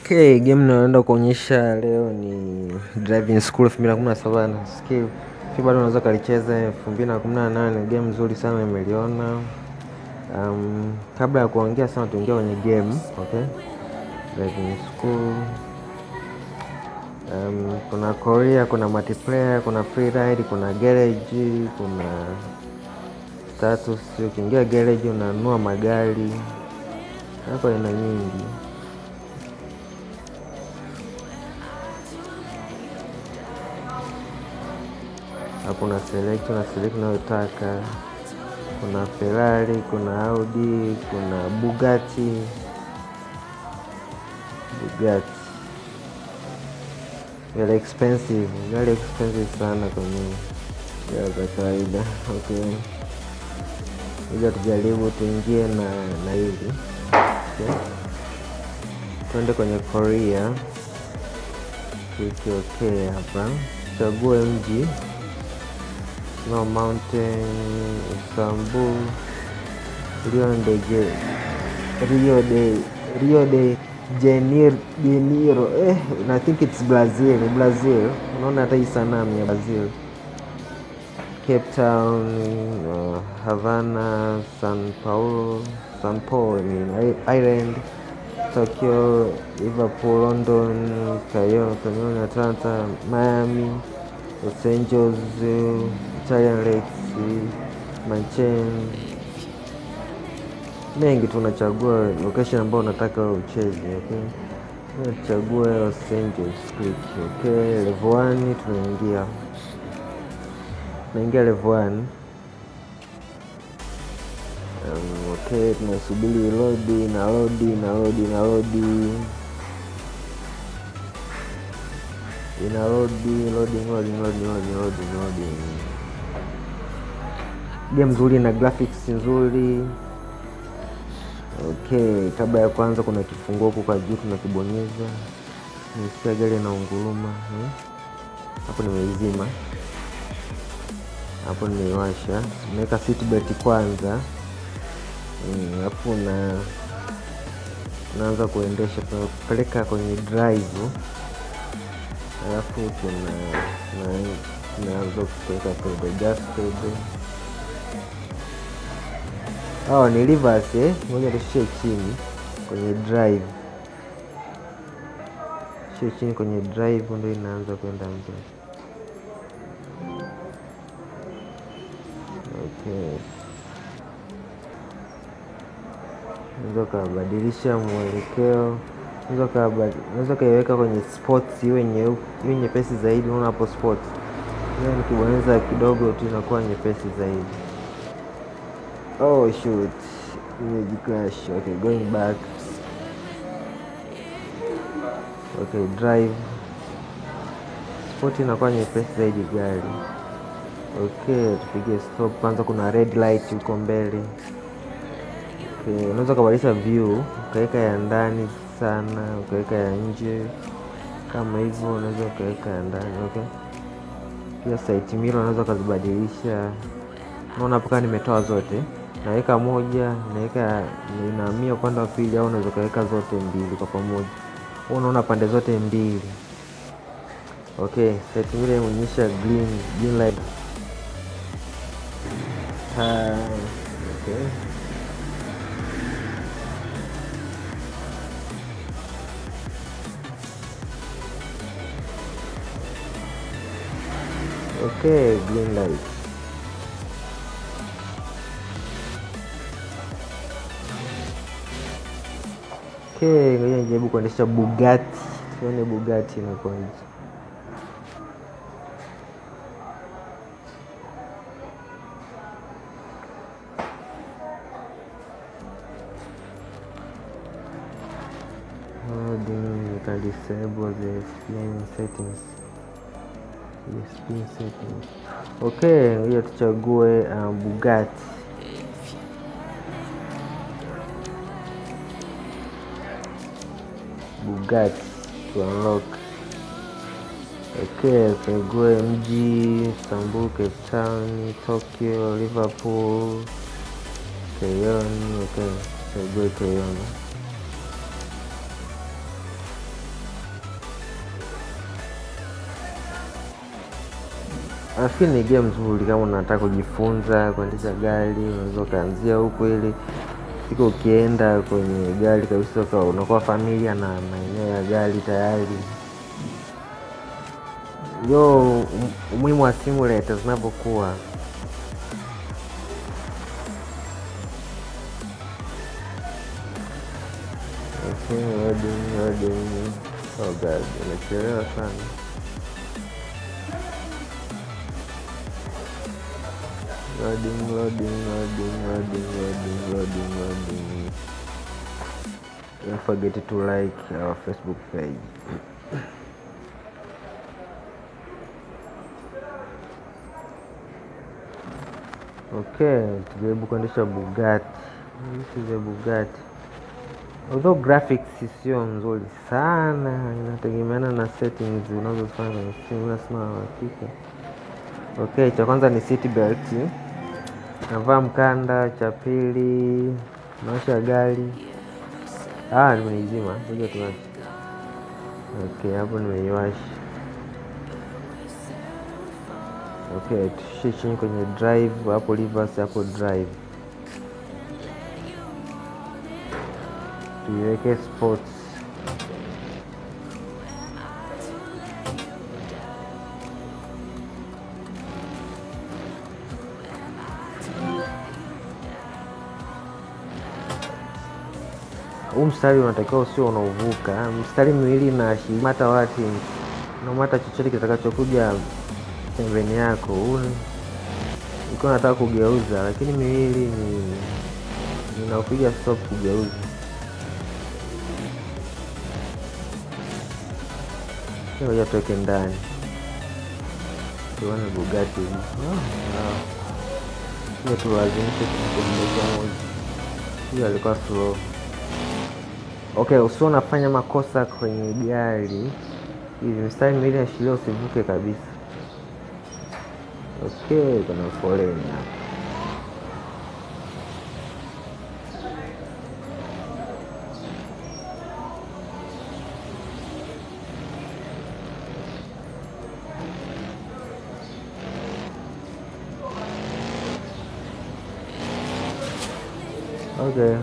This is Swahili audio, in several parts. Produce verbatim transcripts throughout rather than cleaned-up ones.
Okay, game naenda kuonyesha leo ni Driving School elfu mbili kumi na saba na skill. Fi bado unaweza kalicheza elfu mbili kumi na nane, game nzuri sana nimeliona. Um, kabla ya kuongea sana tuingia kwenye game, okay? Driving School. Um, kuna Korea, kuna multiplayer, kuna free ride, kuna garage, kuna status. Ukiingia garage unanunua magari. Hapo ina nyingi. Hapo una select, una select unayotaka. Kuna Ferrari, kuna Audi, kuna Bugatti. Bugatti. Very expensive, very expensive sana kwenye gari za kawaida. Okay. Ila tujaribu tuingie na na hili. Okay. Tuende kwenye Korea. Tuki okay hapa. Chague mji. No Mountain, Istanbul, Rio de Rio de Rio de Janeiro, Janeiro. Eh, I think it's Brazil, Brazil. Unaona hata hii sanamu ya Brazil. Cape Town, uh, Havana, San Paulo, San Paulo, I mean, Ireland, Tokyo, Liverpool, London, Cairo, Atlanta, Miami, Los Angeles, Italian Lakes, Manchester. Mengi tunachagua location ambayo unataka ucheze, okay? Tunachagua Los Angeles, click, okay? Level one tunaingia. Tunaingia level one. Um, okay, tunasubiri load na load na load na load. Ina loading, loading, loading, loading, loading, loading, loading. Game nzuri na graphics nzuri. Okay, kabla ya kwanza kuna kifunguo huko kwa juu tunakibonyeza. Nisikia gari na unguruma. Hmm? Hapo nimeizima. Hapo nimewasha. Nimeweka seat belt kwanza. Hmm, hapo na naanza kuendesha, tunapeleka kwenye drive. Alafu tuna tunaanza kuweka pedal, gas pedal. Oh, ni reverse eh. Ngoja tushie chini kwenye drive. Shie chini kwenye drive ndio inaanza kwenda mbele. Okay. Unaweza kubadilisha mwelekeo. Unaweza kaiweka kwenye sports iwe nyeupe, iwe nyepesi zaidi. Unaona hapo sports. Yaani nikibonyeza kidogo tu inakuwa nyepesi zaidi. Oh shoot, image crash. Okay, going back. Okay, drive. Sport inakuwa nyepesi zaidi gari. Okay, tupige stop. Kwanza kuna red light huko mbele. Okay, unaweza kubadilisha view, ukaweka ya ndani sana, ukaweka ya nje. Kama hivyo unaweza ukaweka ya ndani, okay? Pia side mirror unaweza kuzibadilisha. Unaona hapo kama nimetoa zote. Naweka moja, naweka ninahamia upande wa pili, au unaweza kaweka zote mbili kwa pamoja. Unaona pande zote mbili. Okay, side mirror inaonyesha green, green light. Ha, okay. Okay, green light. Okay, ngoja nijaribu kuendesha Bugatti. Tuone Bugatti inakuwaje. Loading, you can disable the spin settings. The spin settings. Okay, ngoja tuchague um, Bugatti. Bugatti to unlock. Okay, chague mji, Istanbul, Cape Town, Tokyo, Liverpool, Cayenne. Okay, chague Cayenne. Nafikiri ni game nzuri kama unataka kujifunza kuendesha gari, unaweza ukaanzia huko ili siku ukienda kwenye gari kabisa ukawa unakuwa familia na maeneo ya gari tayari. Ndio umuhimu wa simulator zinapokuwa. Okay, loading, loading. Oh god, inachelewa sana. Loading, loading, loading, loading, loading, loading, loading. Don't forget to like our Facebook page. Okay, tujaribu kuendesha Bugatti. This is a Bugatti. Although graphics sio nzuri sana, inategemeana na settings unazofanya kwenye simu, lazima uhakika. Okay, cha kwanza ni seat belt. Navaa mkanda. Cha pili nawasha gari. Ah, nimeizima. Ngoja tuache. Okay, hapo nimeiwasha. Okay, tushie chini kwenye drive, hapo reverse, hapo drive. Tuiweke sports. Huu mstari unatakiwa usio unauvuka. Mstari miwili inaashiria mata wati na mata chochote kitakachokuja pembeni yako. Huu niko nataka kugeuza, lakini miwili ni ninaupiga stop kugeuza. Ngoja tuweke ndani. Tuone Bugatti. Oh, wow. Hiyo tuwazimishe kumbuka moja. Hiyo alikuwa slow. Okay, usio unafanya makosa kwenye gari. Hivi mstari miwili inashiria usivuke kabisa. Okay, kuna foleni hapa. Okay.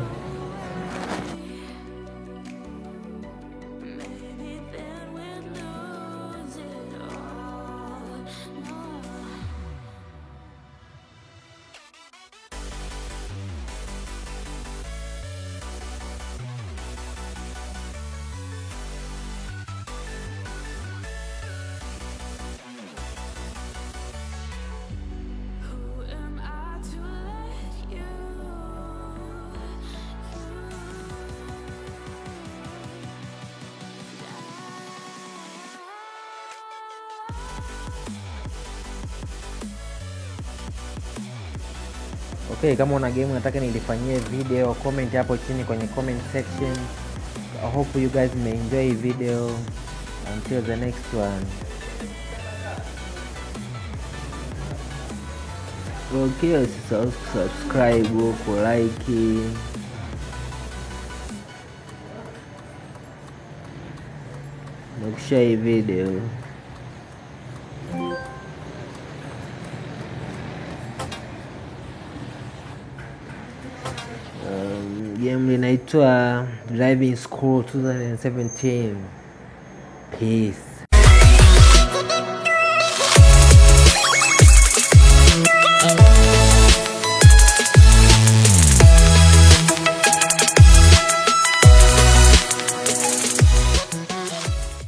Okay, kama una game unataka nilifanyie video, comment hapo chini kwenye comment section. I hope you guys may enjoy the video. Until the next one. Okay, so subscribe, like, na share video. Game linaitwa Driving School twenty seventeen. Peace.